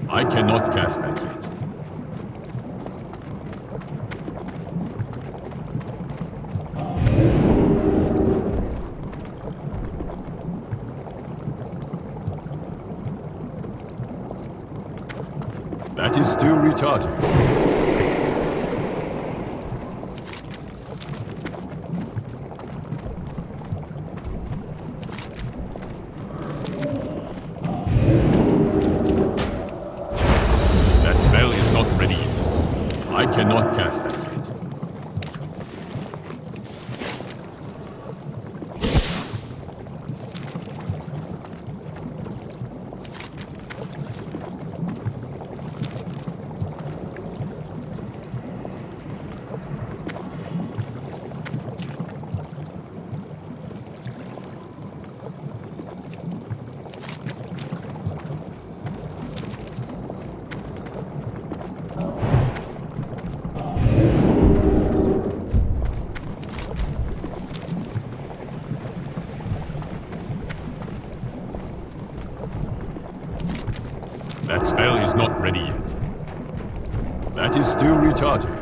I cannot cast that yet. That is still retarded. That spell is not ready yet. I cannot cast that yet. That spell is not ready yet. That is still retarded.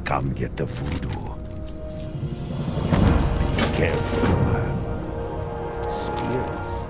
Come get the voodoo. Be careful, man. Spirits.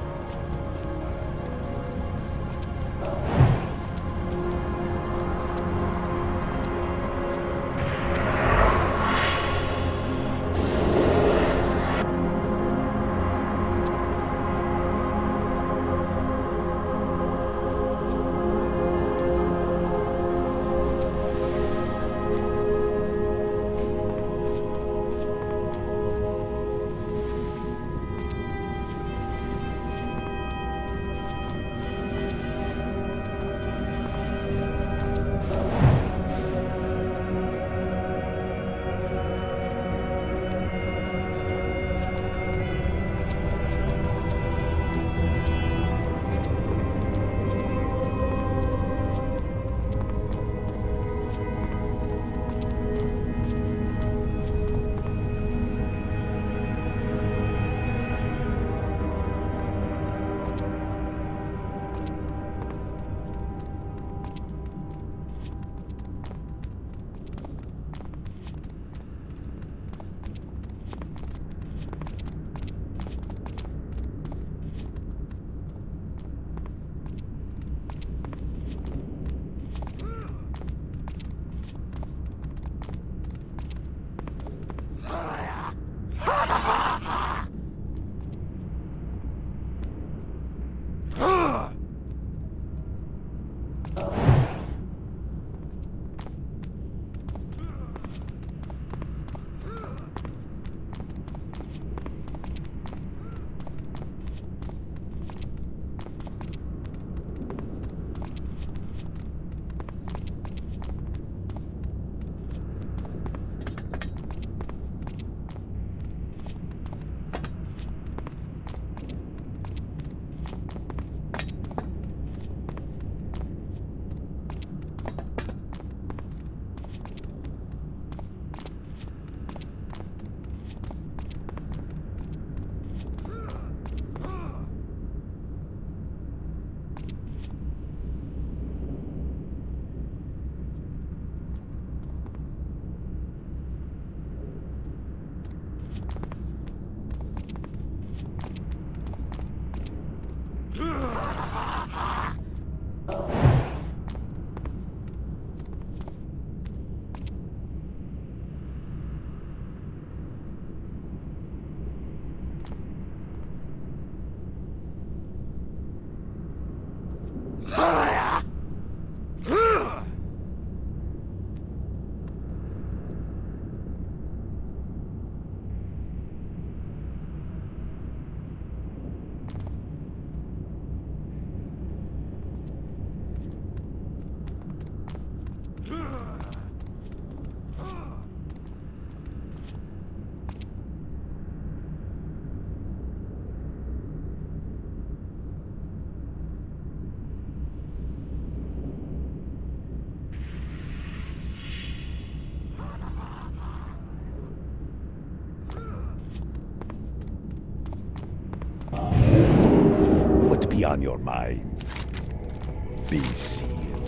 What be on your mind? Be sealed.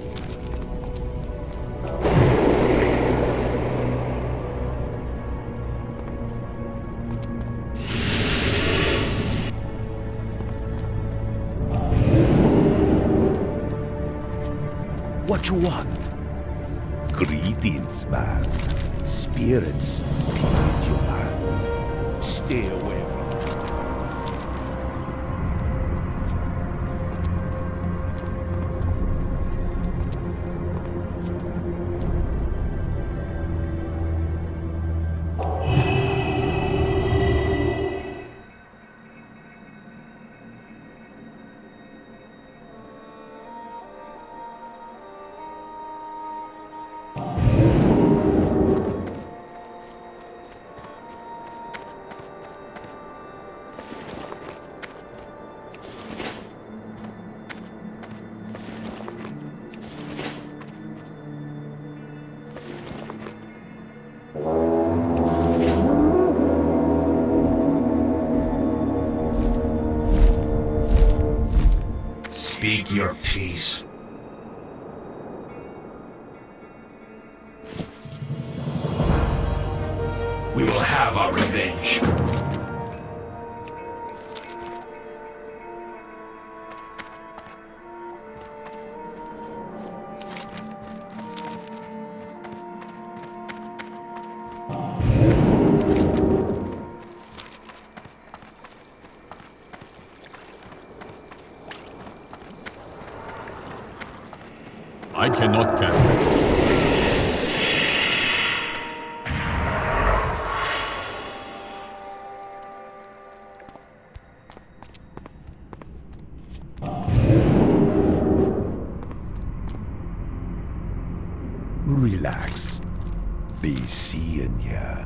What you want? Greetings, man. Spirits feed you, man. Stay away from them. Speak your piece. We will have our revenge. I cannot cast it. Relax. Be seeing ya.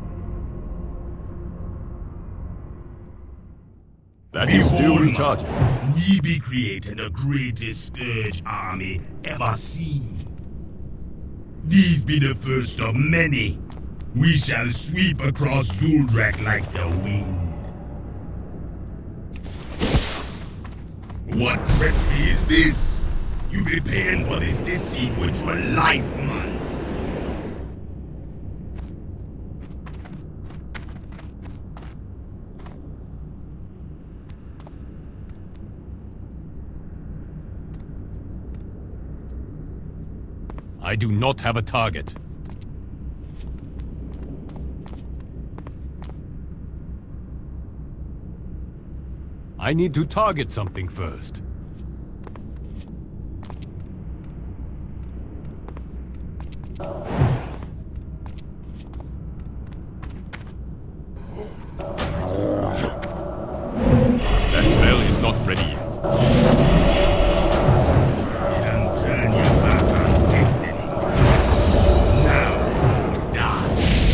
That is still Behold, retarded. we be creating the greatest Scourge army ever seen. These be the first of many. We shall sweep across Zuldrak like the wind. What treachery is this? You be paying for this deceit with your life, man. I do not have a target. I need to target something first. That spell is not ready yet. Don't turn your back on destiny. Now, die.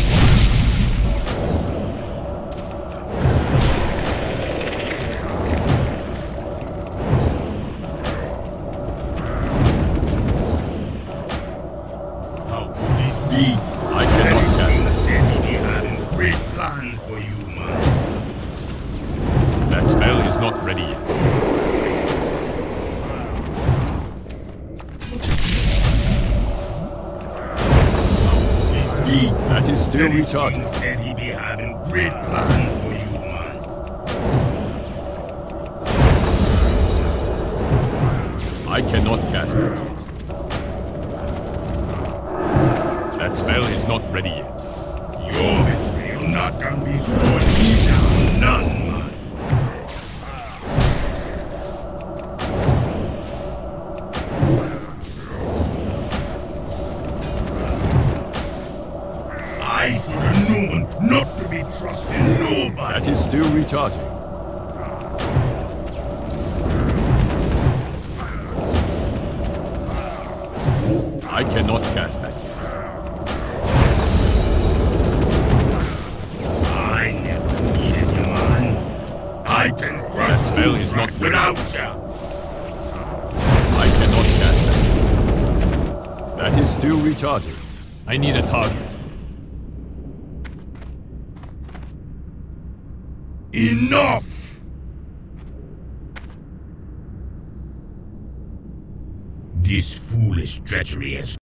How could this be? I cannot cast King it. said he be having great plans for you, man. That spell is not ready yet. That is still King retarded. said he be having great plans for you, man. I cannot cast that yet. That spell is not ready yet. Your betrayal not gonna be slowing me down none, man. I should have known not to be trusting nobody. That is still retarded. I cannot cast that yet. I never needed you, man. I can That trust spell is not ready. without you. I cannot cast that yet. That is still retarded. I need a target. Enough! This foolish treachery has